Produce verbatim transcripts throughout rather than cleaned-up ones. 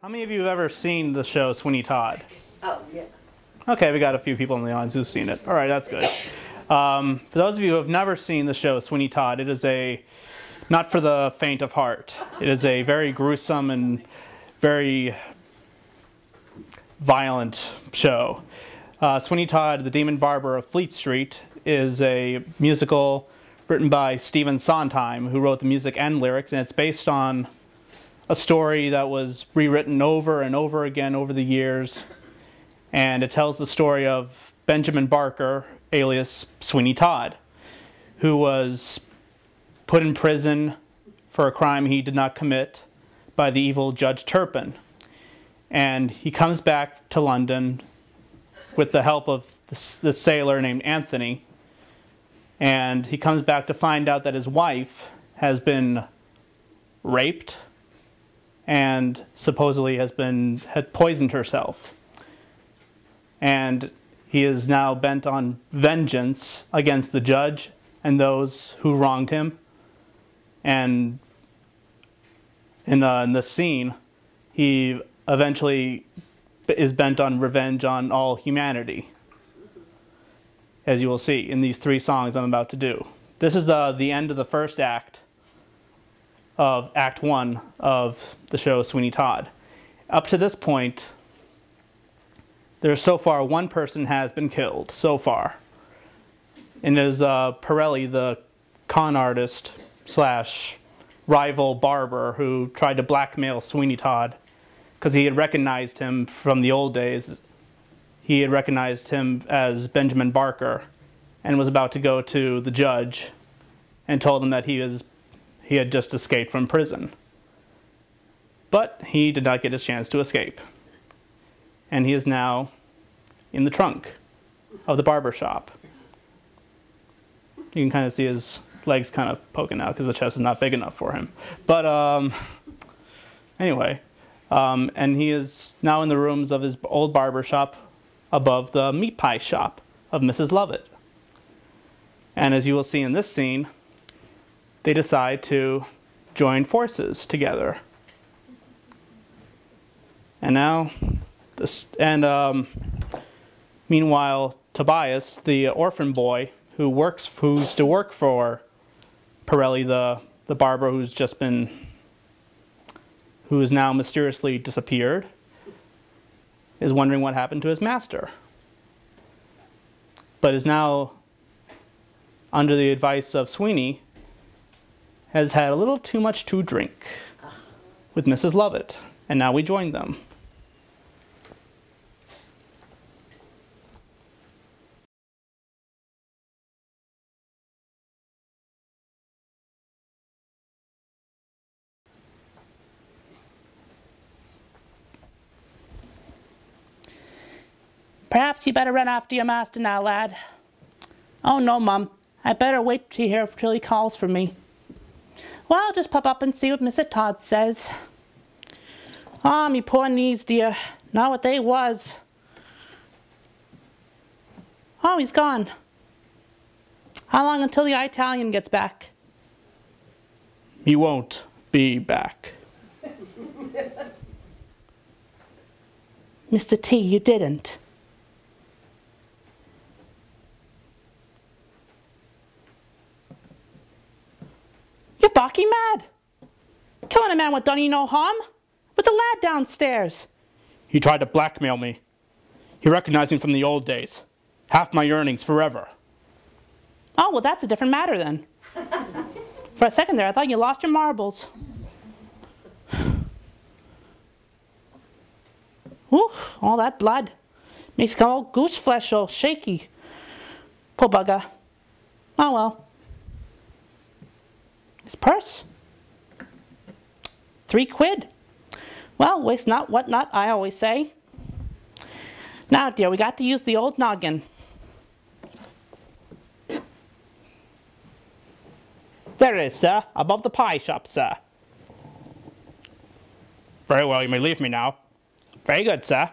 How many of you have ever seen the show Sweeney Todd? Oh, yeah. Okay, we got a few people in the audience who've seen it. All right, that's good. Um, for those of you who have never seen the show Sweeney Todd, it is a not for the faint of heart. It is a very gruesome and very violent show. Uh, Sweeney Todd, the Demon Barber of Fleet Street, is a musical written by Stephen Sondheim, who wrote the music and lyrics, and it's based on a story that was rewritten over and over again over the years. And it tells the story of Benjamin Barker, alias Sweeney Todd, who was put in prison for a crime he did not commit by the evil Judge Turpin. And he comes back to London with the help of this, this sailor named Anthony. And he comes back to find out that his wife has been raped and supposedly has been had poisoned herself. And he is now bent on vengeance against the judge and those who wronged him. And in, uh, in this scene, he eventually is bent on revenge on all humanity, as you will see in these three songs I'm about to do. This is uh, the end of the first act of Act One of the show Sweeney Todd. Up to this point, there's so far one person has been killed, so far. And it is uh, Pirelli, the con artist slash rival barber who tried to blackmail Sweeney Todd because he had recognized him from the old days. He had recognized him as Benjamin Barker and was about to go to the judge and told him that he was he had just escaped from prison. But he did not get his chance to escape. And he is now in the trunk of the barber shop. You can kind of see his legs kind of poking out because the chest is not big enough for him. But um, anyway, um, and he is now in the rooms of his old barber shop above the meat pie shop of Missus Lovett. And as you will see in this scene, they decide to join forces together. And now, this, and um, meanwhile, Tobias, the orphan boy who works, who's to work for Pirelli, the the barber who's just been, who is now mysteriously disappeared, is wondering what happened to his master, but is now, under the advice of Sweeney, has had a little too much to drink with Missus Lovett, and now we join them. Perhaps you better run after your master now, lad. Oh, no, Mum. I better wait to hear till he calls for me. Well, I'll just pop up and see what Mister Todd says. Ah, oh, me poor knees, dear. Not what they was. Oh, he's gone. How long until the Italian gets back? He won't be back. Mister T, you didn't. You're barking mad. Killing a man with done you no harm. With the lad downstairs. He tried to blackmail me. He recognized me from the old days. Half my earnings forever. Oh, well, that's a different matter then. For a second there, I thought you lost your marbles. Ooh, all that blood. Makes all goose flesh all shaky. Poor bugger. Oh, well. His purse. Three quid. Well, waste not, what not, I always say. Now, dear, we got to use the old noggin. There it is, sir. Above the pie shop, sir. Very well, you may leave me now. Very good, sir.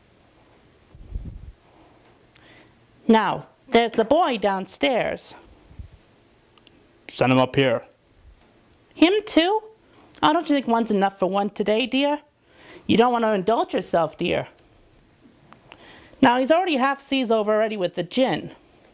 Now, there's the boy downstairs. Send him up here. Him too? Oh, don't you think one's enough for one today, dear? You don't want to indulge yourself, dear. Now, he's already half seas over already with the gin.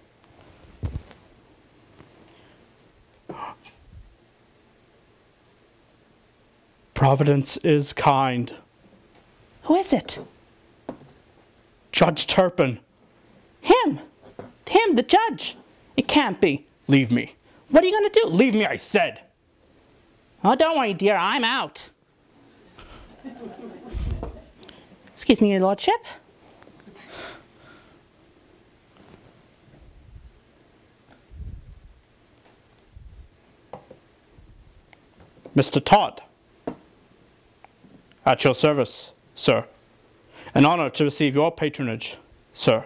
Providence is kind. Who is it? Judge Turpin. Him. Him, the judge. It can't be. Leave me. What are you going to do? Leave me, I said. Oh, don't worry, dear. I'm out. Excuse me, your lordship. Mister Todd. At your service, sir. An honor to receive your patronage, sir.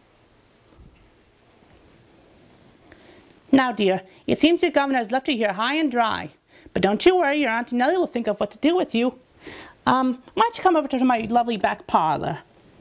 Now, dear, it seems your governor has left you here high and dry. But don't you worry, your Auntie Nellie will think of what to do with you. Um, why don't you come over to my lovely back parlor?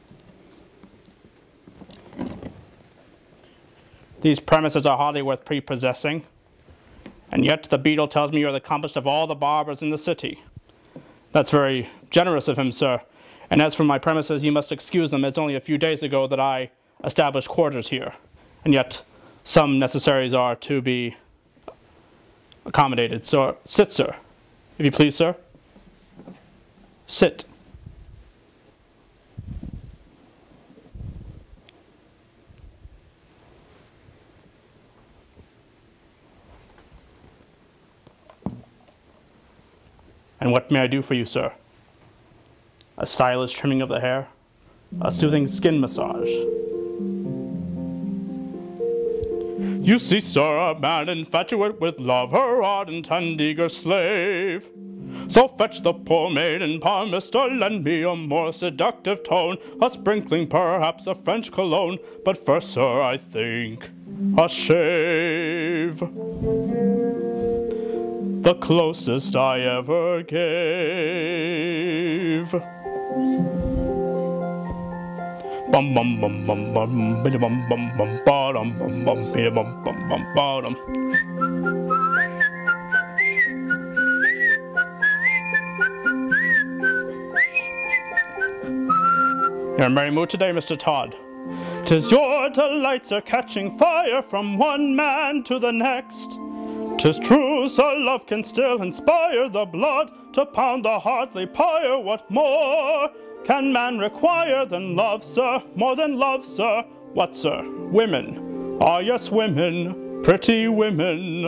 These premises are hardly worth prepossessing. And yet the beadle tells me you're the accomplishest of all the barbers in the city. That's very generous of him, sir. And as for my premises, you must excuse them. It's only a few days ago that I established quarters here. And yet some necessaries are to be accommodated. So sit, sir, if you please, sir. Sit. And what may I do for you, sir? A stylish trimming of the hair? A soothing skin massage? You see, sir, a man infatuate with love, her ardent and eager slave. So fetch the poor maiden, palmister, lend me a more seductive tone, a sprinkling, perhaps, of French cologne, but first, sir, I think, a shave. The closest I ever gave. Bum bum bum bum bum bum bum bum bum bum bum bum bum bum bum. You're in a merry mood today, Mister Todd. 'Tis your delights are catching fire from one man to the next. 'Tis true, so love can still inspire the blood to pound the heartly pyre. What more can man require than love, sir? More than love, sir. What, sir? Women. Ah, yes, women. Pretty women.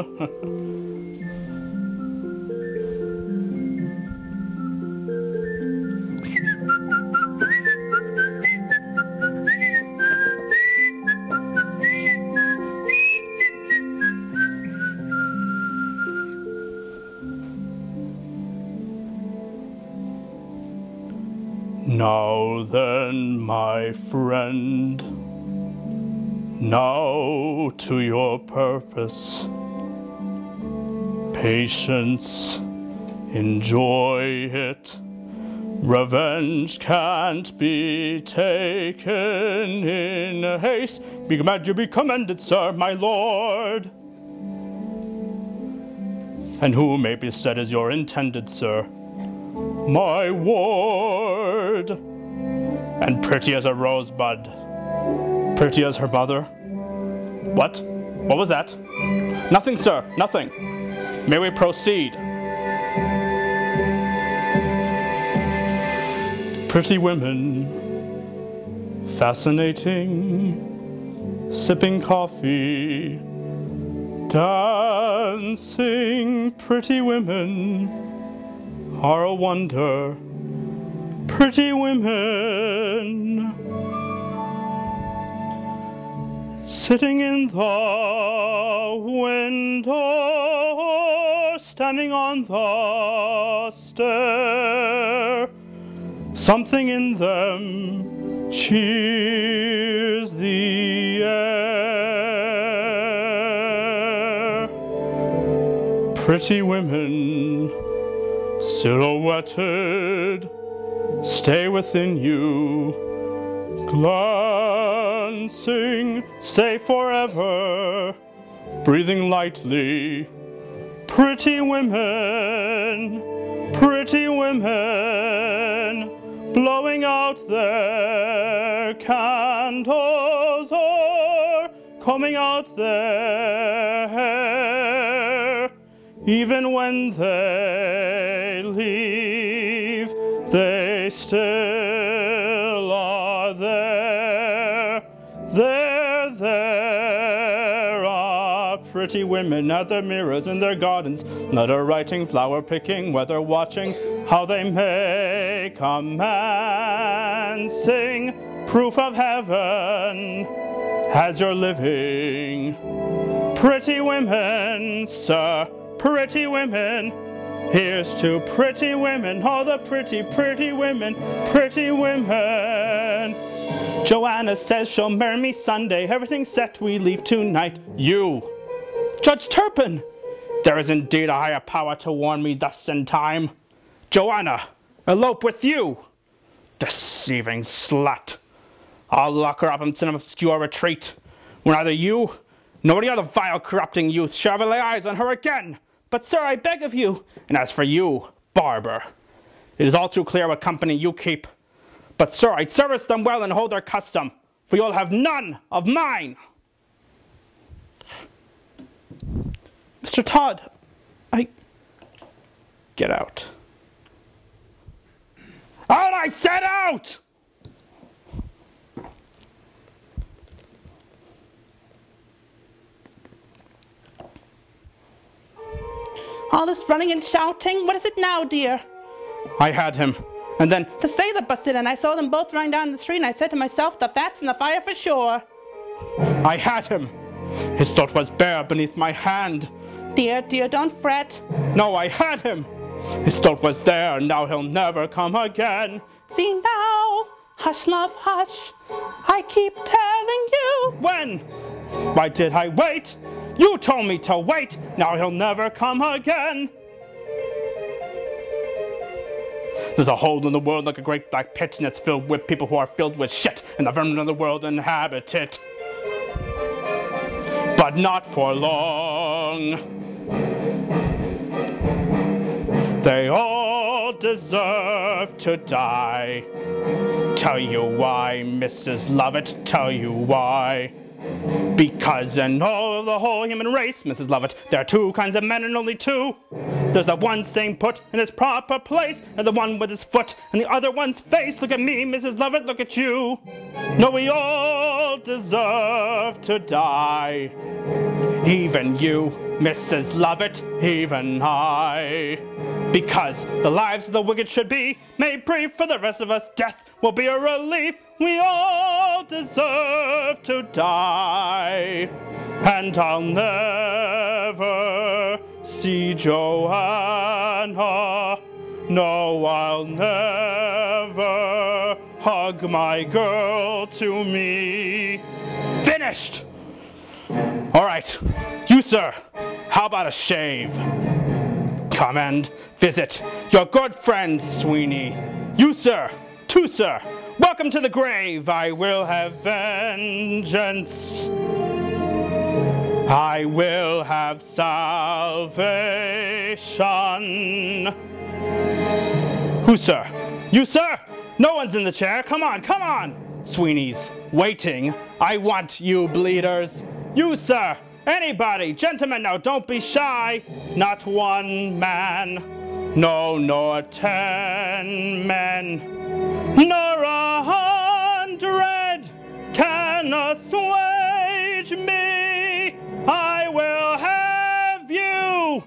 Now then, my friend, now to your purpose. Patience, enjoy it. Revenge can't be taken in haste. Be commanded, you be commended, sir, my lord. And who may be said as your intended, sir? My ward, and pretty as a rosebud, pretty as her mother. What? What was that? Nothing, sir, nothing. May we proceed? Pretty women, fascinating, sipping coffee, dancing, pretty women are a wonder, pretty women, sitting in the window, standing on the stair, something in them cheers the air. Pretty women, silhouetted, stay within you, glancing, stay forever, breathing lightly. Pretty women, pretty women, blowing out their candles or combing out their hair. Even when they leave, they still are there. There, there are pretty women at their mirrors in their gardens, letter writing, flower picking, weather watching, how they make a man sing. Proof of heaven as you're living. Pretty women, sir, pretty women. Here's to pretty women, all the pretty, pretty women, pretty women. Joanna says she'll marry me Sunday. Everything's set, we leave tonight. You, Judge Turpin, there is indeed a higher power to warn me thus in time. Joanna, elope with you. Deceiving slut. I'll lock her up in some obscure retreat, where neither you nor any other vile corrupting youth shall ever lay eyes on her again. But sir, I beg of you, and as for you, barber, it is all too clear what company you keep. But sir, I'd service them well and hold their custom, for you'll have none of mine. Mister Todd, I... Get out. Out, I said out! All this running and shouting, what is it now, dear? I had him, and then... The sailor busted in, I saw them both running down the street, and I said to myself, the fat's in the fire for sure. I had him. His throat was bare beneath my hand. Dear, dear, don't fret. No, I had him. His throat was there, now he'll never come again. See now, hush, love, hush, I keep telling you. When? Why did I wait? You told me to wait, now he'll never come again. There's a hole in the world like a great black pit, and it's filled with people who are filled with shit, and the vermin of the world inhabit it. But not for long. They all deserve to die. Tell you why, Missus Lovett, tell you why. Because in all of the whole human race, Missus Lovett, there are two kinds of men and only two. There's the one staying put in his proper place, and the one with his foot in the other one's face. Look at me, Missus Lovett, look at you. No, we all deserve to die. Even you, Missus Lovett, even I. Because the lives of the wicked should be made brief, for the rest of us death will be a relief. We all deserve to die. And I'll never see Joanna. No, I'll never hug my girl to me. Finished! All right, you sir, how about a shave? Come and visit your good friend Sweeney. You sir, too sir, welcome to the grave. I will have vengeance. I will have salvation. Who sir? You sir? No one's in the chair. Come on, come on. Sweeney's waiting. I want you bleeders. You sir, anybody, gentlemen, now don't be shy. Not one man, no, nor ten men, nor a hundred can assuage me. I will have you.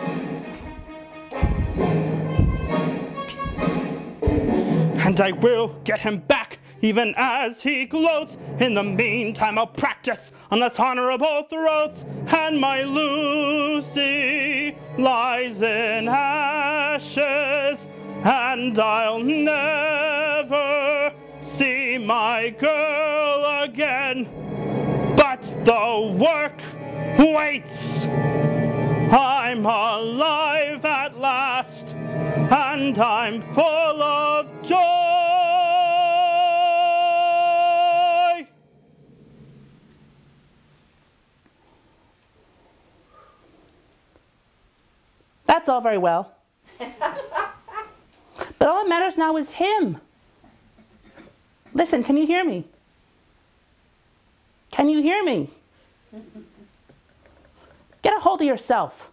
And I will get him back, even as he gloats. In the meantime, I'll practice on less honorable throats. And my Lucy lies in ashes, and I'll never see my girl again. But the work waits. I'm alive at last, and I'm full of joy. That's all very well. But all that matters now is him. Listen, can you hear me? Can you hear me? Get a hold of yourself.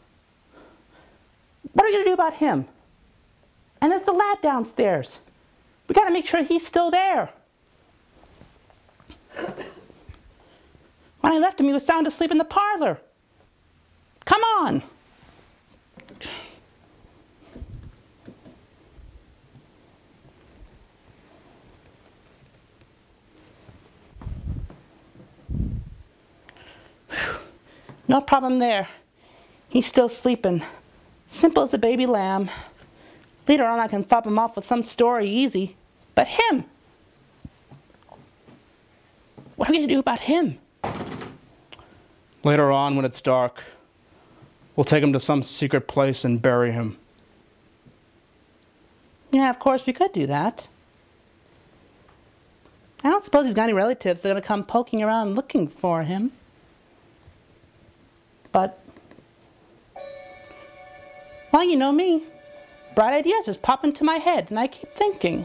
What are we going to do about him? And there's the lad downstairs. We got to make sure he's still there. When I left him, he was sound asleep in the parlor. Come on. No problem there. He's still sleeping. Simple as a baby lamb. Later on I can fop him off with some story easy. But him! What are we going to do about him? Later on, when it's dark, we'll take him to some secret place and bury him. Yeah, of course we could do that. I don't suppose he's got any relatives that are going to come poking around looking for him. But, well, you know me. Bright ideas just pop into my head, and I keep thinking.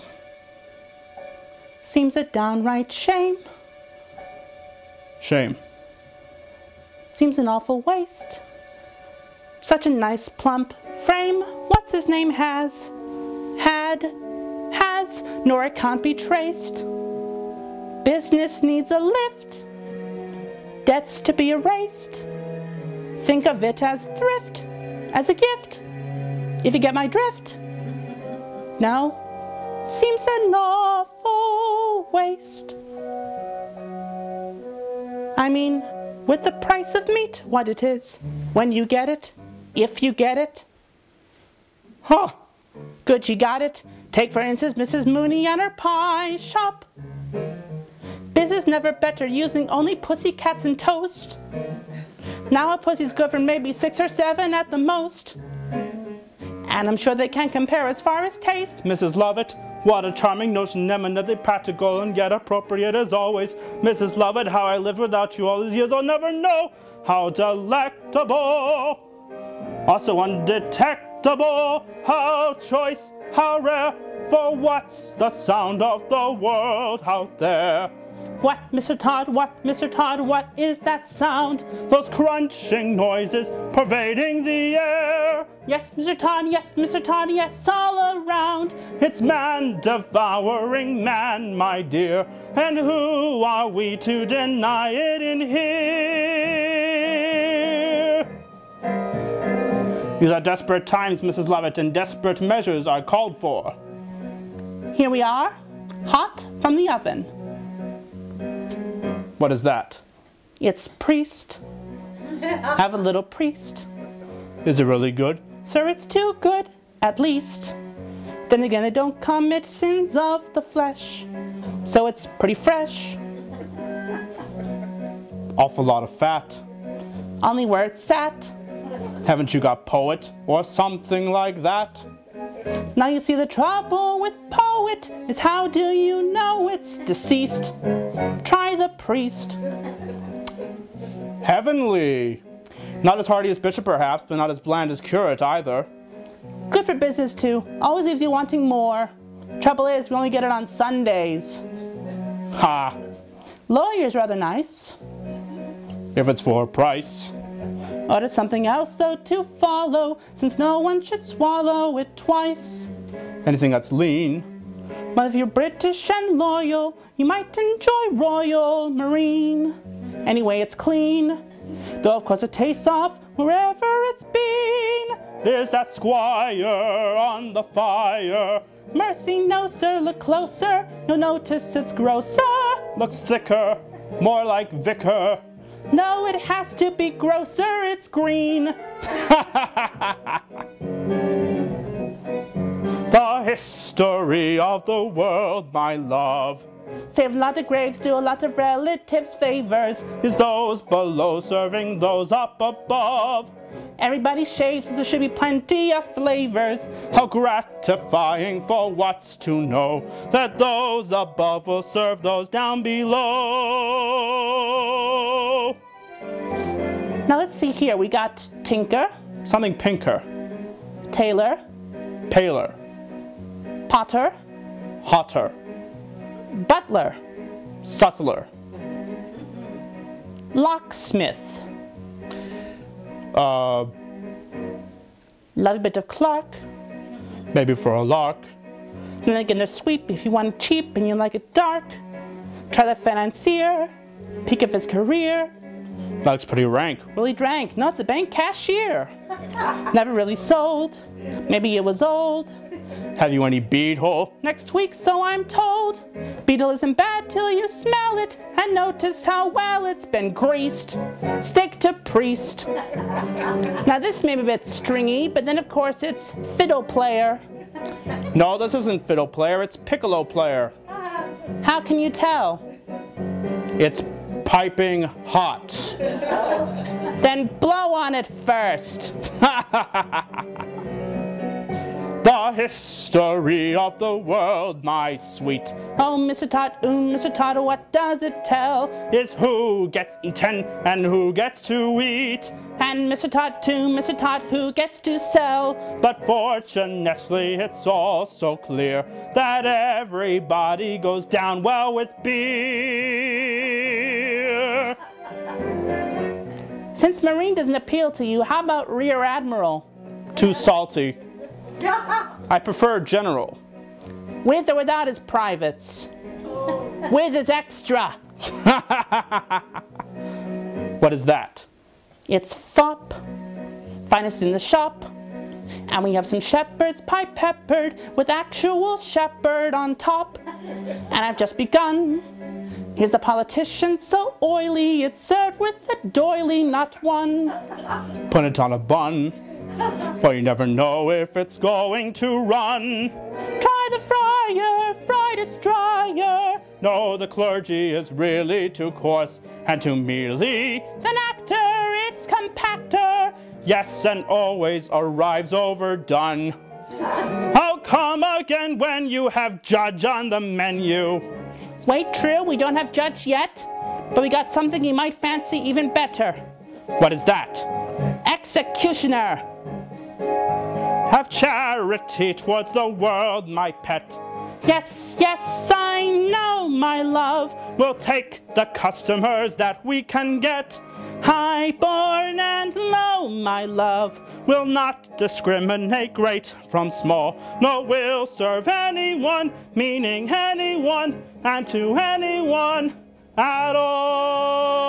Seems a downright shame. Shame. Seems an awful waste. Such a nice plump frame. What's his name has? Had? Has? Nor it can't be traced. Business needs a lift. Debts to be erased. Think of it as thrift, as a gift, if you get my drift. No, seems an awful waste. I mean, with the price of meat, what it is, when you get it, if you get it. Huh, good you got it. Take for instance Missus Mooney and her pie shop. Business never better using only pussycats and toast. Now a pussy's good for maybe six or seven at the most. And I'm sure they can't compare as far as taste. Missus Lovett, what a charming notion, eminently practical and yet appropriate as always. Missus Lovett, how I lived without you all these years, I'll never know. How delectable, also undetectable, how choice, how rare, for what's the sound of the world out there? What, Mister Todd, what, Mister Todd, what is that sound? Those crunching noises pervading the air. Yes, Mister Todd, yes, Mister Todd, yes, all around. It's man devouring man, my dear, and who are we to deny it in here? These are desperate times, Missus Lovett, and desperate measures are called for. Here we are, hot from the oven. What is that? It's priest. Have a little priest. Is it really good? Sir, it's too good, at least. Then again, it don't commit sins of the flesh. So it's pretty fresh. Awful lot of fat. Only where it's sat. Haven't you got poet or something like that? Now you see the trouble with poet is how do you know it's deceased? Try the priest. Heavenly. Not as hearty as bishop perhaps, but not as bland as curate either. Good for business too. Always leaves you wanting more. Trouble is, we only get it on Sundays. Ha! Lawyer's rather nice. If it's for a price. Order something else though to follow, since no one should swallow it twice. Anything that's lean. Well, if you're British and loyal, you might enjoy Royal Marine. Anyway, it's clean, though of course it tastes off wherever it's been. There's that squire on the fire. Mercy no, sir, look closer. You'll notice it's grosser. Looks thicker, more like vicar. No, it has to be grosser, it's green. The history of the world, my love, Save a lot of graves, do a lot of relatives favors. is those below serving those up above. Everybody shaves, so there should be plenty of flavors. How gratifying for what's to know that those above will serve those down below. Now let's see here, we got tinker, Something pinker, tailor, paler, potter, hotter, Butler. Sutler. Locksmith. Uh, Love a bit of Clark. maybe for a lark. Then again, there's Sweep if you want it cheap and you like it dark. Try the financier. Peak of his career. That looks pretty rank. Really drank. No, it's a bank cashier. Never really sold. Maybe it was old. Have you any beetle? Next week, so I'm told. Beetle isn't bad till you smell it and notice how well it's been greased. Stick to priest. Now this may be a bit stringy, but then of course it's fiddle player. No, this isn't fiddle player, it's piccolo player. How can you tell? It's piping hot. Then blow on it first. The history of the world, my sweet, Oh, Mister Todd, ooh, Mister Todd, what does it tell? is who gets eaten and who gets to eat. And Mister Todd too, Mister Todd, who gets to sell? But fortunately, it's all so clear that everybody goes down well with beer. Since Marine doesn't appeal to you, how about Rear Admiral? Too salty. I prefer general. With or without his privates? With his extra. What is that? It's fop, finest in the shop. And we have some shepherd's pie peppered with actual shepherd on top. And I've just begun. Here's a politician so oily, it's served with a doily, not one. Put it on a bun. Well, you never know if it's going to run. Try the fryer, fried it's drier. No, the clergy is really too coarse and too mealy. Than actor, it's compactor. Yes, and always arrives overdone. I'll come again when you have judge on the menu. Wait, true, we don't have judge yet, but we got something you might fancy even better. What is that? Executioner. Have charity towards the world, my pet. Yes, yes, I know, my love. We'll take the customers that we can get. High born and low, my love. We'll not discriminate great from small. No, we'll serve anyone, meaning anyone, and to anyone at all.